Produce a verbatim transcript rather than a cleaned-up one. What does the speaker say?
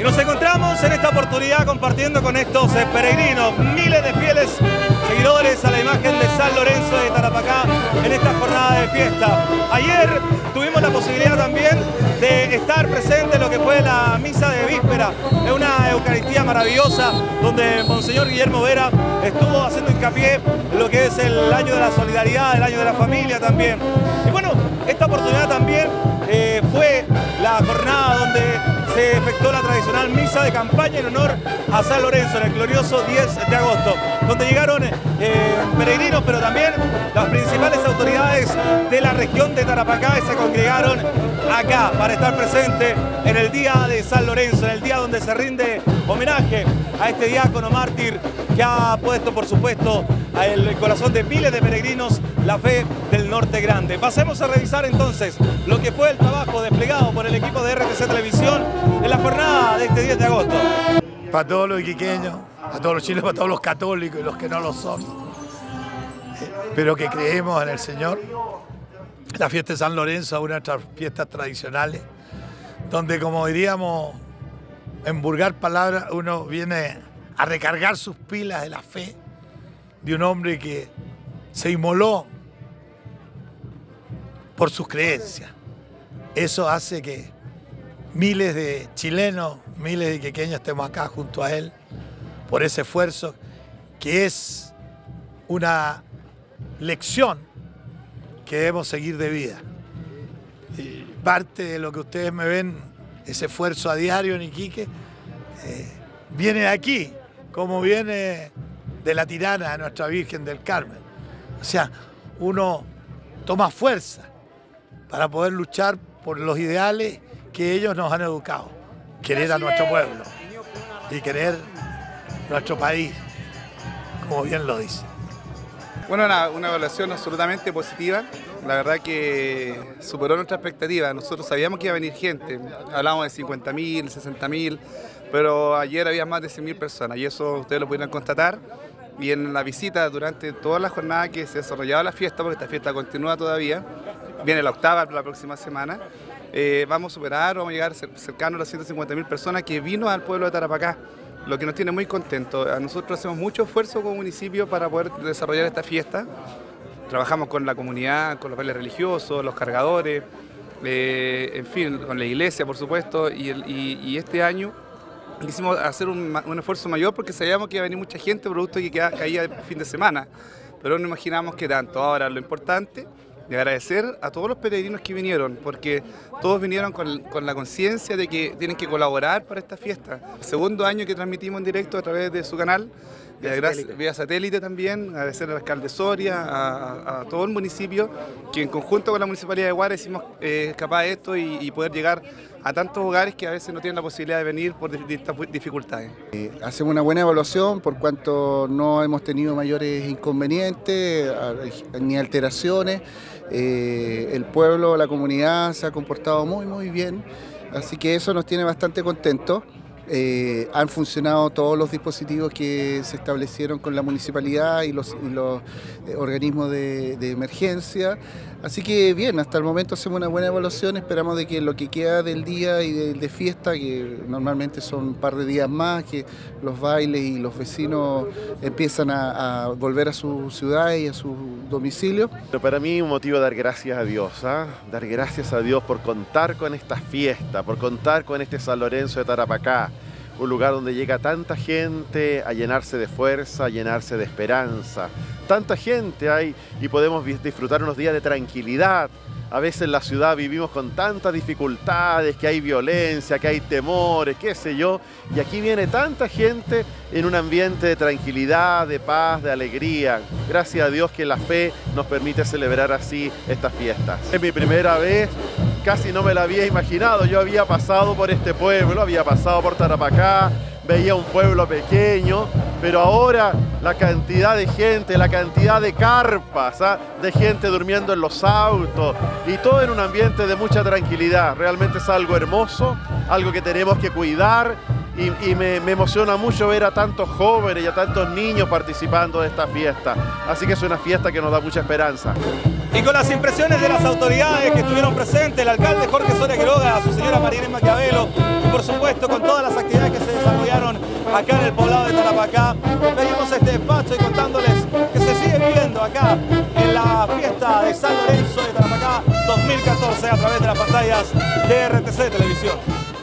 Nos encontramos en esta oportunidad compartiendo con estos eh, peregrinos, miles de fieles seguidores a la imagen de San Lorenzo de Tarapacá en esta jornada de fiesta. Ayer tuvimos la posibilidad también de estar presente en lo que fue la misa de víspera, de una Eucaristía maravillosa donde Monseñor Guillermo Vera estuvo haciendo hincapié en lo que es el año de la solidaridad, el año de la familia también. Y bueno, esta oportunidad también eh, fue la jornada donde se efectuó la tradicional misa de campaña en honor a San Lorenzo en el glorioso diez de agosto, donde llegaron eh, peregrinos, pero también las principales autoridades de la región de Tarapacá y se congregaron acá para estar presente en el día de San Lorenzo, en el día donde se rinde homenaje a este diácono mártir que ha puesto, por supuesto, al corazón de miles de peregrinos la fe del Norte Grande. Pasemos a revisar entonces lo que fue el trabajo desplegado por el equipo de R T C Televisión en la jornada de este diez de agosto. Para todos los iquiqueños, a todos los chilenos, para todos los católicos y los que no lo son, pero que creemos en el Señor, la fiesta de San Lorenzo es una de nuestras fiestas tradicionales, donde, como diríamos en vulgar palabras, uno viene a recargar sus pilas de la fe de un hombre que se inmoló por sus creencias. Eso hace que miles de chilenos, miles de iquiqueños estemos acá junto a él por ese esfuerzo que es una lección que debemos seguir de vida. Y parte de lo que ustedes me ven, ese esfuerzo a diario en Iquique, eh, viene de aquí, como viene de la tirana de nuestra Virgen del Carmen. O sea, uno toma fuerza para poder luchar por los ideales que ellos nos han educado. Querer a nuestro pueblo y querer nuestro país, como bien lo dice. Bueno, una, una evaluación absolutamente positiva. La verdad que superó nuestra expectativa. Nosotros sabíamos que iba a venir gente. Hablábamos de cincuenta mil, sesenta mil, pero ayer había más de cien mil personas y eso ustedes lo pudieron constatar. Y en la visita durante toda la jornada que se desarrollaba la fiesta, porque esta fiesta continúa todavía, viene la octava la próxima semana, eh, vamos a superar, vamos a llegar cercano a las ciento cincuenta mil personas que vino al pueblo de Tarapacá, lo que nos tiene muy contentos. A nosotros hacemos mucho esfuerzo como municipio para poder desarrollar esta fiesta. Trabajamos con la comunidad, con los bailes religiosos, los cargadores, eh, en fin, con la iglesia, por supuesto, y, el, y, y este año quisimos hacer un, un esfuerzo mayor porque sabíamos que iba a venir mucha gente, producto de que caía el fin de semana, pero no imaginábamos que tanto. Ahora, lo importante es agradecer a todos los peregrinos que vinieron, porque todos vinieron con, con la conciencia de que tienen que colaborar para esta fiesta. Segundo año que transmitimos en directo a través de su canal, vía satélite, vía satélite también. Agradecer al alcalde Soria, a, a, a todo el municipio, que en conjunto con la Municipalidad de Guara hicimos eh, capaz de esto y, y poder llegar a tantos hogares que a veces no tienen la posibilidad de venir por distintas dificultades. Eh, hacemos una buena evaluación por cuanto no hemos tenido mayores inconvenientes ni alteraciones. Eh, el pueblo, la comunidad se ha comportado muy muy bien, así que eso nos tiene bastante contentos. Eh, han funcionado todos los dispositivos que se establecieron con la municipalidad y los, y los eh, organismos de, de emergencia, así que bien, hasta el momento hacemos una buena evaluación. Esperamos de que lo que queda del día y de, de fiesta, que normalmente son un par de días más, que los bailes y los vecinos empiezan a, a volver a su ciudad y a su domicilio. Pero para mí un motivo de dar gracias a Dios, ¿eh? Dar gracias a Dios por contar con esta fiesta, por contar con este San Lorenzo de Tarapacá, un lugar donde llega tanta gente a llenarse de fuerza, a llenarse de esperanza. Tanta gente hay y podemos disfrutar unos días de tranquilidad. A veces en la ciudad vivimos con tantas dificultades, que hay violencia, que hay temores, qué sé yo. Y aquí viene tanta gente en un ambiente de tranquilidad, de paz, de alegría. Gracias a Dios que la fe nos permite celebrar así estas fiestas. Es mi primera vez. Casi no me la había imaginado. Yo había pasado por este pueblo, había pasado por Tarapacá, veía un pueblo pequeño, pero ahora la cantidad de gente, la cantidad de carpas, ¿ah? de gente durmiendo en los autos y todo en un ambiente de mucha tranquilidad. Realmente es algo hermoso, algo que tenemos que cuidar y, y me, me emociona mucho ver a tantos jóvenes y a tantos niños participando de esta fiesta. Así que es una fiesta que nos da mucha esperanza. Y con las impresiones de las autoridades que estuvieron presentes, el alcalde Jorge Soria Quiroga, su señora María Inés Maquiavelo, y por supuesto con todas las actividades desarrollaron acá en el poblado de Tarapacá. Pedimos este despacho y contándoles que se sigue viviendo acá en la fiesta de San Lorenzo de Tarapacá dos mil catorce a través de las pantallas de R T C Televisión.